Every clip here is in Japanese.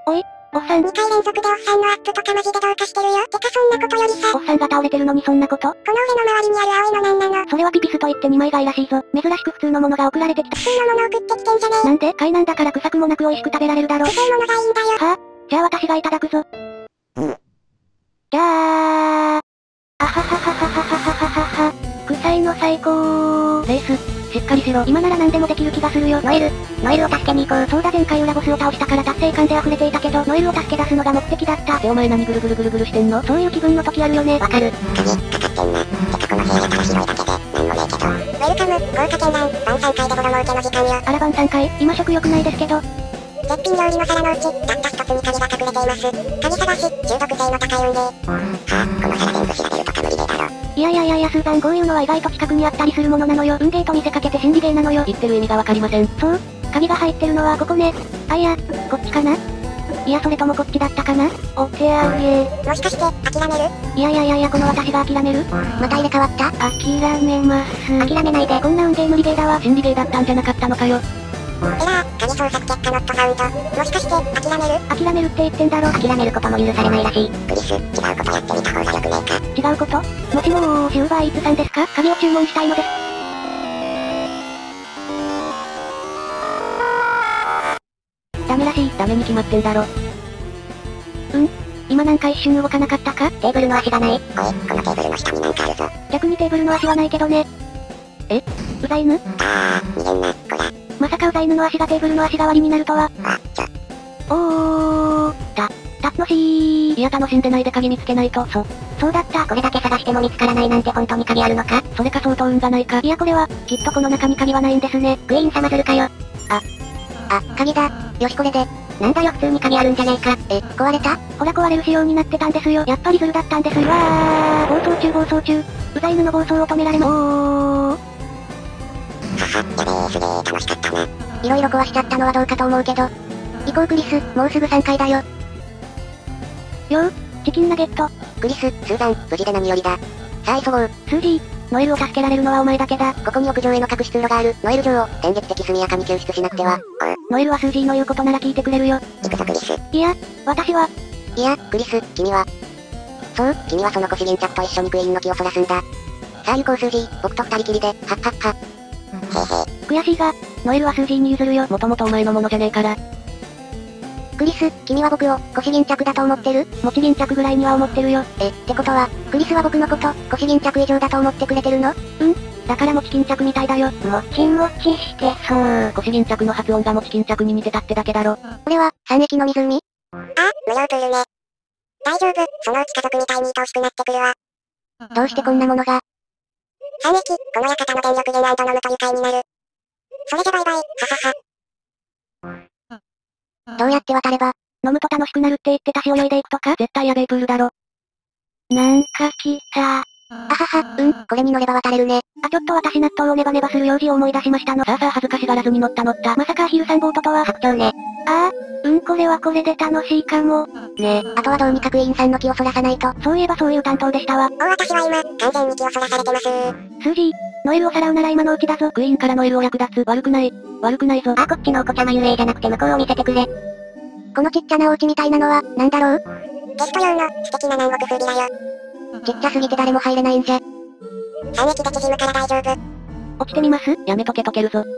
おい、おっさん。 2回連続でおっさんのアップとかマジでどうかしてるよ。てかそんなことよりさ。 おっさんが倒れてるのにそんなこと？ この上の周りにある青いのなんなの？ それはピピスといって二枚貝らしいぞ。珍しく普通のものが送られてきた。 普通のもの送ってきてんじゃねえ。 なんで？貝なんだから臭くもなく美味しく食べられるだろ。 臭いものがいいんだよ。 はぁ、じゃあ私がいただくぞ。じゃー。あははははははははは。臭いの最高レース。しっかりしろ。今なら何でもできる気がするよ。 ノエルを助けに行こう。 そうだ、前回裏ボスを倒したから達成感で溢れていたけど、ノエルを助け出すのが目的だった。 ってお前何ぐるぐるぐるぐるしてんの？ そういう気分の時あるよね。 わかる。鍵、かかってんな。てかこの部屋やたら広いだけで、なんもねえけど。ウェルカム、豪華絢爛、晩餐会でボロ儲けの時間よ。 あら晩餐会、今食欲ないですけど。 絶品料理の皿のうち、たった一つに鍵が隠れています。鍵探し、中毒性の高い運ゲー。はぁ、この皿全部調べるとか無理ゲーだろ。 いやスーザン、こういうのは意外と近くにあったりするものなのよ。運ゲーと見せかけて心理ゲーなのよ。 言ってる意味がわかりません。 そう、鍵が入ってるのはここね。あ、いや、こっちかな？いや、それともこっちだったかな？お手上げ。 もしかして、諦める？ いや、この私が諦める？ また入れ替わった？ 諦めます。 諦めないで。 こんな運ゲー無理ゲーだわ。 心理ゲーだったんじゃなかったのかよ。エラー、鍵捜索結果ノットファウンド。もしかして、諦める？ 諦めるって言ってんだろ。 諦めることも許されないらしい。グリス、違うことやってみた方がよくねえか。 違うこと？もしもしウーバーイーツさんですか？鍵を注文したいのです。 ダメらしい。ダメに決まってんだろ。 今なんか一瞬動かなかったか？ テーブルの足がない。おい、このテーブルの下になんかあるぞ。 逆にテーブルの足はないけどね。 え？ ウザ犬？ 逃げんな、こら。 まさかウザ犬の足がテーブルの足代わりになるとは。おー、楽しい。 いや楽しんでないで鍵見つけないと。 そうだった。 これだけ探しても見つからないなんて本当に鍵あるのか？それか相当運がないか。 いやこれは、きっとこの中に鍵はないんですね。 クイーン様ずるかよ。鍵だ。よしこれで。なんだよ普通に鍵あるんじゃねえか。壊れた？ ほら壊れる仕様になってたんですよ。やっぱりズルだったんですよ。わー、暴走中。ウザ犬の暴走を止められまはは、やべえ、すげえ楽しかったな。いろいろ壊しちゃったのはどうかと思うけど。行こうクリス、もうすぐ3階だよ。 チキンナゲット。 クリス、スーザン、無事で何よりだ。さあ急ごう。 スージー、ノエルを助けられるのはお前だけだ。 ここに屋上への隠し通路がある。ノエル城を、電撃的速やかに救出しなくては。 ノエルはスージーの言うことなら聞いてくれるよ。 行くぞクリス。 いや、私は。 いや、クリス、君は。そう、君はその腰巾着と一緒にクイーンの気をそらすんだ。さあ行こうスージー、僕と二人きりで、はっはっは。 悔しいが、ノエルはスージーに譲るよ。 もともとお前のものじゃねえから。クリス、君は僕を、腰巾着だと思ってる？ 持ち巾着ぐらいには思ってるよ。 ってことは、クリスは僕のこと、腰巾着以上だと思ってくれてるの？ だから持ち巾着みたいだよ。 もちもちしてそう。腰巾着の発音が持ち巾着に似てたってだけだろ。これは、三液の湖？無料プールね。大丈夫、そのうち家族みたいに愛おしくなってくるわ。どうしてこんなものが？三液、この館の電力源飲むと愉快になる。それじゃバイバイ、ははは。どうやって渡れば？ 飲むと楽しくなるって言ってたし泳いでいくとか？ 絶対やべえプールだろ。 なんか来た。 あはは、これに乗れば渡れるね。 ちょっと私納豆をネバネバする用事を思い出しましたの。 さあ恥ずかしがらずに乗った。 まさかアヒルさんボートとは。 白鳥ね。 これはこれで楽しいかも。 ねえ、あとはどうにかクイーンさんの気をそらさないと。 そういえばそういう担当でしたわ。 私は今、完全に気をそらされてます。 スージー、ノエルをさらうなら今のうちだぞ。 クイーンからノエルを略奪。悪くないぞ。こっちのお子ちゃま遊泳じゃなくて向こうを見せてくれ。このちっちゃなお家みたいなのは、なんだろう？ゲスト用の、素敵な南国風美だよ。ちっちゃすぎて誰も入れないんじゃ。三液で縮むから大丈夫。 落ちてみます？ やめとけ溶けるぞ。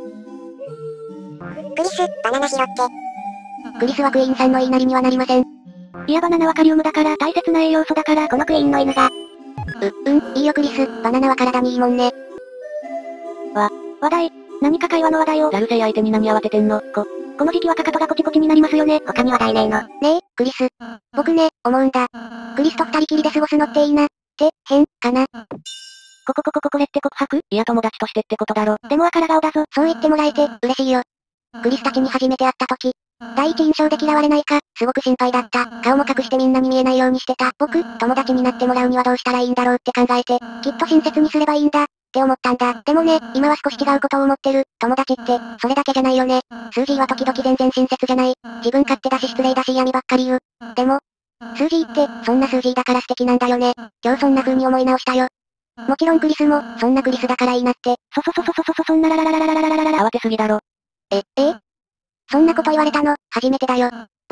クリス、バナナ拾って。クリスはクイーンさんの言いなりにはなりません。 いやバナナはカリウムだから大切な栄養素だから。 このクイーンの犬が。いいよクリス、バナナは体にいいもんね。 話題、何か会話の話題を。 やるせい相手に何慌ててんの。 この時期はかかとがコチコチになりますよね。 他に話題ねえの。ねえ、クリス。僕ね、思うんだ。クリスと二人きりで過ごすのっていいな。って変、かな。 これって告白？ いや友達としてってことだろ。 でも赤顔だぞ。 そう言ってもらえて、嬉しいよ。クリスたちに初めて会った時、第一印象で嫌われないか、すごく心配だった。顔も隠してみんなに見えないようにしてた。僕、友達になってもらうにはどうしたらいいんだろうって考えて、きっと親切にすればいいんだ。って思ったんだ。でもね、今は少し違うことを思ってる。友達って、それだけじゃないよね。スージーは時々全然親切じゃない。自分勝手だし失礼だし嫌味ばっかり言う。でも、スージーって、そんなスージーだから素敵なんだよね。今日そんな風に思い直したよ。もちろんクリスも、そんなクリスだからいいなって。 そんならららららららららら慌てすぎだろ。そんなこと言われたの、初めてだよ。僕、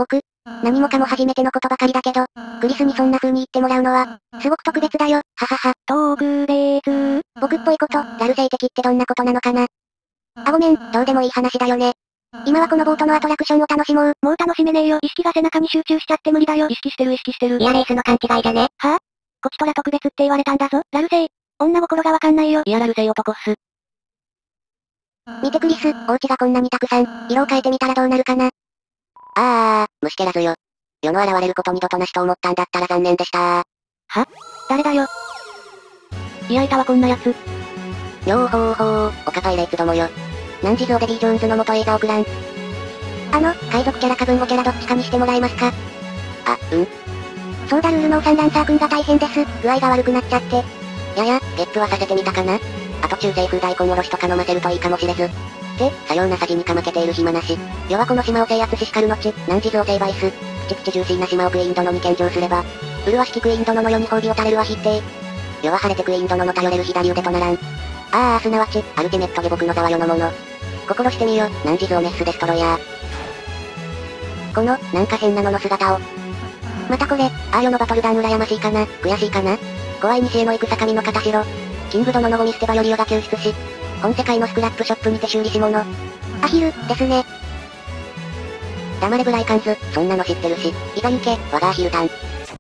何もかも初めてのことばかりだけど、クリスにそんな風に言ってもらうのは、すごく特別だよ、ははは。 特別。 僕っぽいこと、ラルセイ的ってどんなことなのかな。ごめん、どうでもいい話だよね。今はこのボートのアトラクションを楽しもう。 もう楽しめねえよ。意識が背中に集中しちゃって無理だよ。意識してる。 いやレースの勘違いじゃね。 はぁ、こちとら特別って言われたんだぞ。ラルセイ。女心がわかんないよ。 いやラルセイ男っす。 見てクリス、お家がこんなにたくさん、色を変えてみたらどうなるかな。 虫けらずよ。世の現れること二度となしと思ったんだったら残念でした。 誰だよ。いやいたわこんなやつ。 よーほーほー、オカパイレーツどもよ。何時ゾーデビー・ジョーンズの元映画送らん。 海賊キャラか文語キャラどっちかにしてもらえますか。そうだルールのおさんランサーくんが大変です。具合が悪くなっちゃって。 ゲップはさせてみたかな。あと中世風大根おろしとか飲ませるといいかもしれず。さような詐欺にかまけている暇なし。世はこの島を制圧ししかるのち、何時造成バイス。プチプチジューシーな島をクイーン殿に献上すれば。麗しきクイーン殿の世に褒美を垂れるは必定。世は晴れてクイーン殿の頼れる左腕とならん。すなわち、アルティメット下僕の座は世のもの。心してみよ、何時造メッスデストロイヤー。この、なんか変なのの姿を。 またこれ、 世のバトル団羨ましいかな、悔しいかな。怖い西への戦神の片白。キング殿のゴミ捨て場より世が救出し、本世界のスクラップショップにて修理し物。 アヒル、ですね。 黙れブライカンズ、そんなの知ってるし、いざ行け、我がアヒルタン。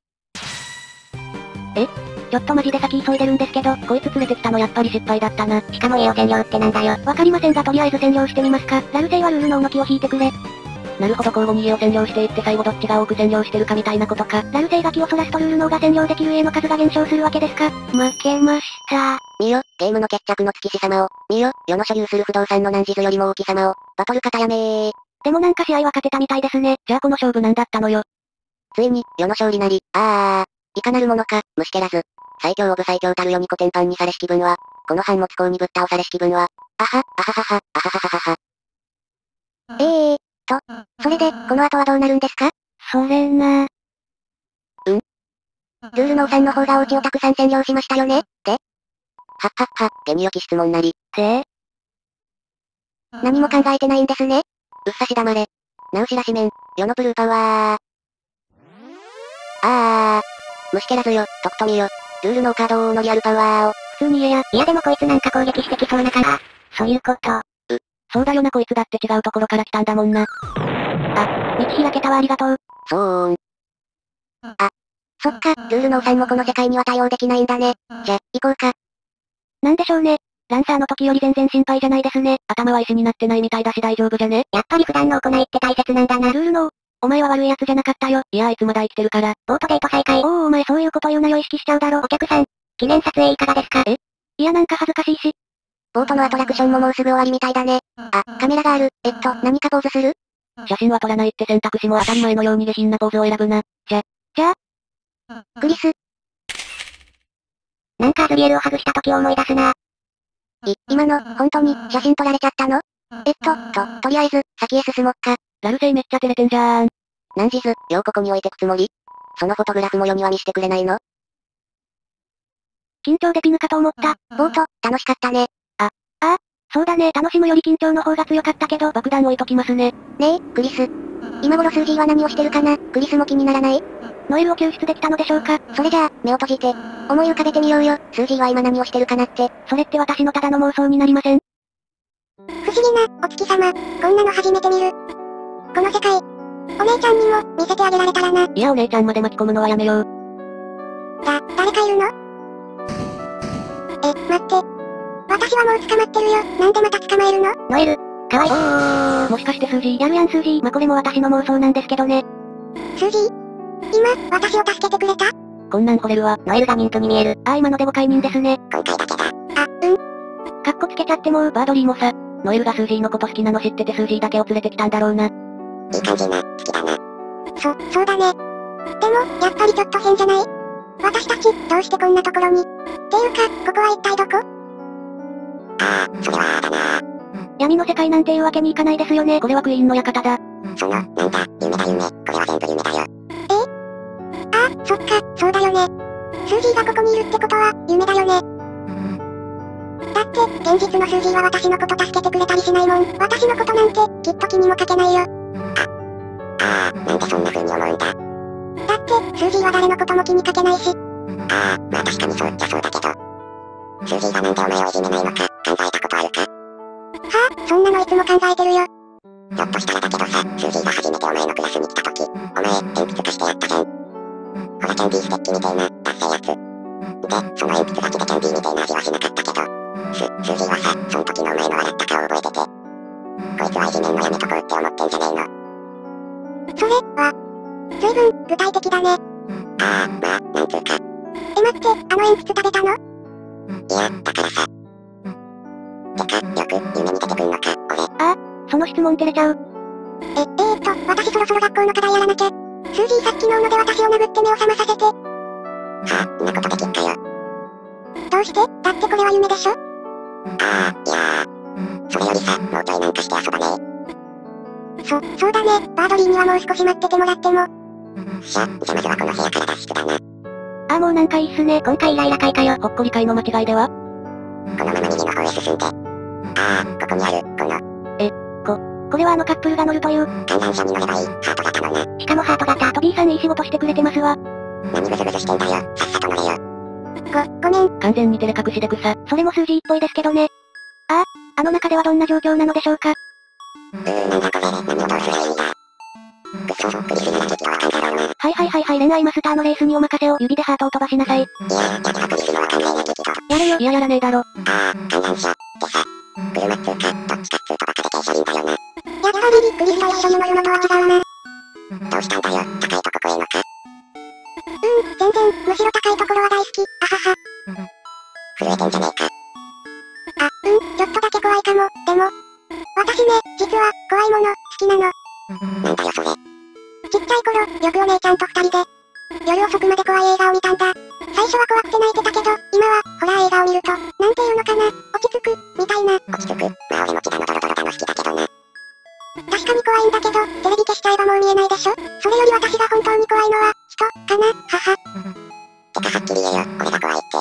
ちょっとマジで先急いでるんですけど、こいつ連れてきたのやっぱり失敗だったな。 しかも家を占領ってなんだよ。 わかりませんがとりあえず占領してみますか。ラルセイはルールの動きを引いてくれ。 なるほど交互に家を占領していって最後どっちが多く占領してるかみたいなことか。 ラルセイが気をそらすとルールのが占領できる家の数が減少するわけですか。負けました。 見よ、ゲームの決着の月死様を。見よ、世の所有する不動産の何時図よりも大きさまを。バトル方やめー。 でもなんか試合は勝てたみたいですね。じゃあこの勝負なんだったのよ。 ついに、世の勝利なり、いかなるものか、虫けらず。最強オブ最強たる世にコテンパンにされし気分は、この反物港にぶっ倒されし気分は、あははは、あははははは。 それで、この後はどうなるんですか。 それな。 ルールのおさんの方がお家をたくさん占領しましたよね。で、 ゲニ良き質問なり。 何も考えてないんですね。 うっさし黙れ。ナウシラシメン、世のブルーパワー。虫けらずよ、とくとみよ。ルールのカード王のリアルパワーを。 普通に言えや。 いやでもこいつなんか攻撃してきそうなから。そういうこと。 そうだよなこいつだって違うところから来たんだもんな。道開けたわありがとう。 そそっか、ルールのおさんもこの世界には対応できないんだね。じゃ、行こうか。 なんでしょうね。ランサーの時より全然心配じゃないですね。頭は石になってないみたいだし大丈夫じゃね。 やっぱり普段の行いって大切なんだな。 ルールの、お前は悪い奴じゃなかったよ。いやあいつまだ生きてるから。 ボートデート再開。 お前そういうこと言うなよ意識しちゃうだろ。 お客さん、記念撮影いかがですか。 いやなんか恥ずかしいし。 ボートのアトラクションももうすぐ終わりみたいだね。カメラがある。何かポーズする？ 写真は撮らないって選択肢も当たり前のように下品なポーズを選ぶな。 じゃあ。 クリス。なんかアズリエルを外した時を思い出すな。今の、本当に、写真撮られちゃったの？とりあえず、先へ進もっか。 ラルセイめっちゃ照れてんじゃーん。何時ず、ようここに置いてくつもり？そのフォトグラフも世には見してくれないの？ 緊張でピヌかと思った。 ボート、楽しかったね。 そうだね。楽しむより緊張の方が強かったけど、爆弾置いときますね。 ねえ、クリス。今頃スージーは何をしてるかな？クリスも気にならない？ ノエルを救出できたのでしょうか？ それじゃあ、目を閉じて、思い浮かべてみようよ。スージーは今何をしてるかなって。 それって私のただの妄想になりません？ 不思議な、お月様。こんなの初めて見る。この世界、お姉ちゃんにも、見せてあげられたらな。 いやお姉ちゃんまで巻き込むのはやめよう。 誰かいるの？待って。私はもう捕まってるよ。なんでまた捕まえるの？ノエル、かわいい。 もしかしてスージー？ やるやんスージー。これも私の妄想なんですけどね。 スージー？今、私を助けてくれた？ こんなん惚れるわ。 ノエルが妊婦に見える。 今ので誤解人ですね。 今回だけだ。 かっこつけちゃってもバードリーもさ、ノエルがスージーのこと好きなの知っててスージーだけを連れてきたんだろうな。 いい感じな、好きだな。そうだね。でも、やっぱりちょっと変じゃない？私たち、どうしてこんなところに？っていうか、ここは一体どこ？それはだな。 闇の世界なんていうわけにいかないですよね。 これはクイーンの館だ。 なんだ、夢だ夢。これは全部夢だよ。そっか、そうだよね。スージーがここにいるってことは、夢だよね。だって、現実のスージーは私のこと助けてくれたりしないもん。私のことなんて、きっと気にもかけないよ。 なんでそんな風に思うんだ？ だって、スージーは誰のことも気にかけないし。 ああ、まあ確かにそうっちゃそうだけど。スージーがなんでお前をいじめないのか、考えたことあるか？ はあ、そんなのいつも考えてるよ。 ひょっとしたらだけどさ、スージーが初めてお前のクラスに来た時、お前、鉛筆貸してやったじゃん。ほらキャンディーステッキみたいな、ダッセーやつ。で、その鉛筆だけでキャンディーみたいな味はしなかったけど、スージーはさ、その時のお前の笑った顔覚えてて。こいつはいじめんのやめとこうって思ってんじゃねえの。 それは、随分、具体的だね。 ああ、まあ、なんつうか。 待って、あの鉛筆食べたの？ いや、だからさ。てか、よく、夢に出てくんのか、俺。 その質問照れちゃう。 私そろそろ学校の課題やらなきゃ。スージーさっきの斧で私を殴って目を覚まさせて。 はあ、んなことできっかよ。 どうして？だってこれは夢でしょ？ ああ、いやー。それよりさ、もうちょいなんかして遊ばねそうだね。バードリーにはもう少し待っててもらっても。 え。じゃあまずはこの部屋から脱出だな。 ああもうなんかいいっすね。今回イライラ会かよ。ほっこり会の間違いでは？ このまま右の方へ進んで。ああ、ここにある、この。 これはあのカップルが乗るという。 観覧車に乗ればいい、ハート型のな。 しかもハート型。トビーさんいい仕事してくれてますわ。 何グズグズしてんだよ、さっさと乗れよ。 ごめん。 完全に照れ隠しで草。それもスージーっぽいですけどね。あの中ではどんな状況なのでしょうか？ なんだこれ、何をどうすりゃいいんだ。くっそそっくりすぎな敵はわかんだろうな。 はい、恋愛マスターのレースにお任せを。指でハートを飛ばしなさい。 いや、やりはくりするのは考えなきゃけど。 やるよ。いややらねえだろ。 ああ、観覧車、ってさ。車っつうか、どっちかっつうとバカで軽車輪だよな。 やっぱりびっくりした一緒に乗るのとは違うな。 どうしたんだよ、高いとこ来えのか。 全然、むしろ高いところは大好き、あはは。 震えてんじゃねえか。 ちょっとだけ怖いかも。でも、私ね、実は、怖いもの、好きなの。 なんだよそれ。 ちっちゃい頃、よくお姉ちゃんと二人で、夜遅くまで怖い映画を見たんだ。最初は怖くて泣いてたけど、今は、ホラー映画を見ると、なんていうのかな、落ち着く、みたいな。 落ち着く、まあ俺もキダのドロドロだの好きだけどな。 確かに怖いんだけど、テレビ消しちゃえばもう見えないでしょ？それより私が本当に怖いのは、人、かな、はは。 てかはっきり言えよ、俺が怖いって。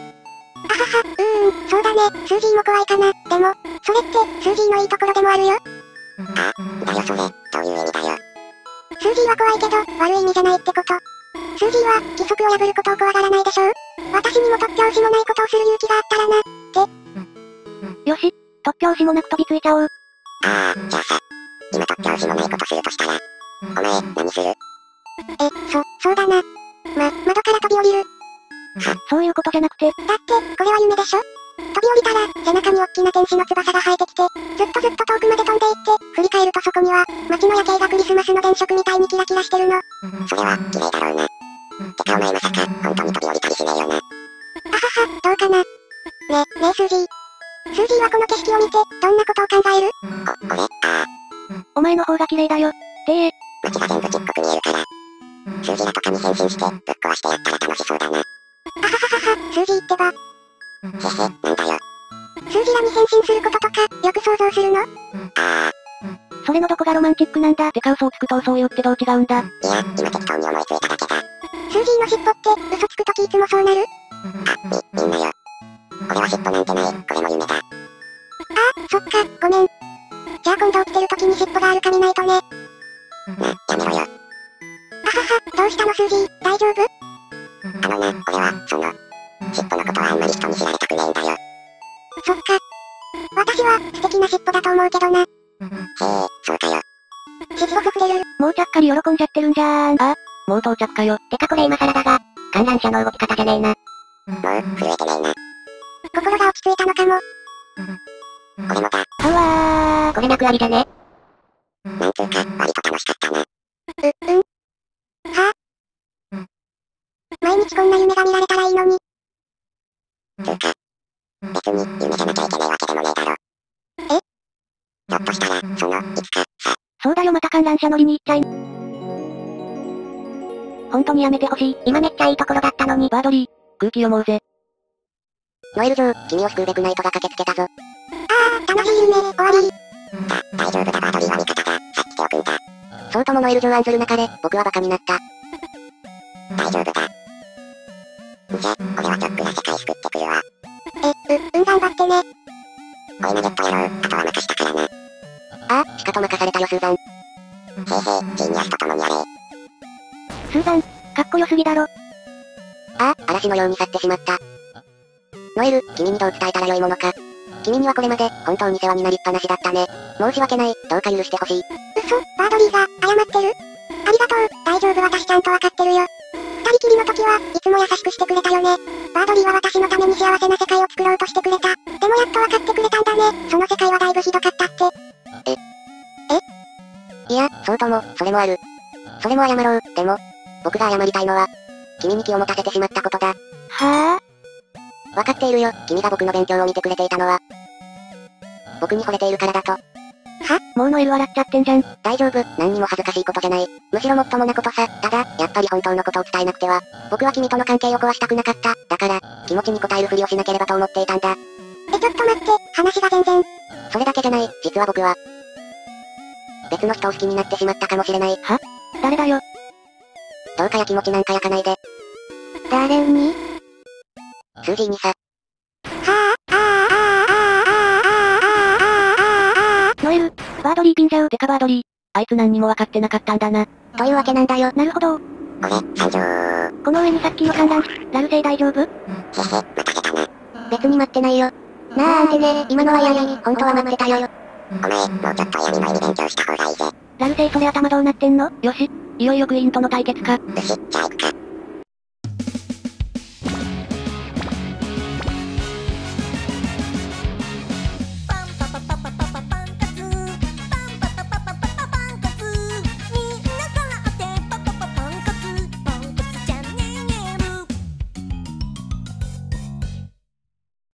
そうだね、スージーも怖いかな。でも、それって、スージーのいいところでもあるよ。 あ、だよそれ、どういう意味だよ。 スージーは怖いけど、悪い意味じゃないってこと。スージーは、規則を破ることを怖がらないでしょう？私にも突拍子もないことをする勇気があったらな、って。 よし、突拍子もなく飛びついちゃおう。 ああ、じゃあさ、今突拍子もないことするとしたら、お前、何する？ そうだな。窓から飛び降りる。 そういうことじゃなくて。 だって、これは夢でしょ？飛び降りたら、背中に大きな天使の翼が生えてきて、ずっと遠くまで飛んでいって、振り返るとそこには、街の夜景がクリスマスの電飾みたいにキラキラしてるの。 それは、綺麗だろうな。てかお前まさか、本当に飛び降りたりしねえよな。 どうかな。ねえスージー。スージーはこの景色を見て、どんなことを考える？ 俺、 お前の方が綺麗だよ。て街が全部ちっこく見えるから。スージラとかに変身して、ぶっ壊してやったら楽しそうだな。 スージーってば。 なんだよ。 スージラに変身することとか、よく想像するの？ それのどこがロマンチックなんだ。てか嘘をつくとそう言ってどう違うんだ。 いや、今適当に思いついただけだ。 スージーの尻尾って、嘘つくときいつもそうなる？ みんなよ。俺は尻尾なんてない、これも夢だ。 そっか、ごめん。じゃあ今度起きてるときに尻尾があるか見ないとね。 やめろよ。 どうしたのスージー、大丈夫？ 俺は、尻尾のことはあんまり人に知られたくねえんだよ。 そっか。私は、素敵な尻尾だと思うけどな。 そうかよ。 尻尾膨れる。 もうちゃっかり喜んじゃってるんじゃーん。もう到着かよ。 てかこれ今更だが、観覧車の動き方じゃねえな。 もう、震えてねえな。 心が落ち着いたのかも。 俺もだ。 これ脈ありじゃね？ なんつうか、割と楽しかったな。 毎日こんな夢が見られたらいいのに。 つうか、別に夢じゃなきゃいけないわけでもねえだろ。ひょっとしたら、いつか、さ。 そうだよまた観覧車乗りに行っちゃい。本当にやめてほしい。今めっちゃいいところだったのに。バードリー、空気読もうぜ。 ノエル嬢、君を救うべくナイトが駆けつけたぞ。 楽しい夢、終わり。 大丈夫だバードリーは味方だ。さっき手を組んだ。そうともノエル嬢案ずる中で、僕はバカになった。大丈夫だ。じゃ、俺はちょっくら世界救ってくるわ。 頑張ってね。 おいナゲット野郎、あとは任したからな。しかと任されたよスーザン。 ジーニアスと共にあれ。 スーザン、かっこよすぎだろ。 ああ、嵐のように去ってしまった。ノエル、君にどう伝えたらよいものか。君にはこれまで、本当に世話になりっぱなしだったね。申し訳ない、どうか許してほしい。 嘘、バードリーが、謝ってる？ありがとう、大丈夫私ちゃんとわかってるよ。二人きりの時は、いつも優しくしてくれたよね。バードリーは私のために幸せな世界を作ろうとしてくれた。でもやっとわかってくれたんだね。その世界はだいぶひどかったって。 いや、そうとも、それもある。それも謝ろう、でも、僕が謝りたいのは、君に気を持たせてしまったことだ。 はぁ？ わかっているよ、君が僕の勉強を見てくれていたのは。僕に惚れているからだと。 もうノエル笑っちゃってんじゃん。 大丈夫、何にも恥ずかしいことじゃない。むしろもっともなことさ。ただ、やっぱり本当のことを伝えなくては。僕は君との関係を壊したくなかった。だから、気持ちに応えるふりをしなければと思っていたんだ。 ちょっと待って、話が全然。 それだけじゃない、実は僕は。別の人を好きになってしまったかもしれない。 誰だよ。 どうかやきもちなんか焼かないで。 誰に？ スージーにさ。 ノエル、バードリーピンじゃう。デカバードリー。あいつ何にも分かってなかったんだな。 というわけなんだよ。 なるほど。 これ、最上。 この上にさっきの観覧車、ラルセイ大丈夫？ へへ、待たせたな。 別に待ってないよ。なあアンテね、今のは嫌に、本当は待ってたよ。 お前、もうちょっと闇の意味勉強した方がいいぜ。 ラルセイそれ頭どうなってんの？よし、いよいよクイーンとの対決か。 じゃあ行くか。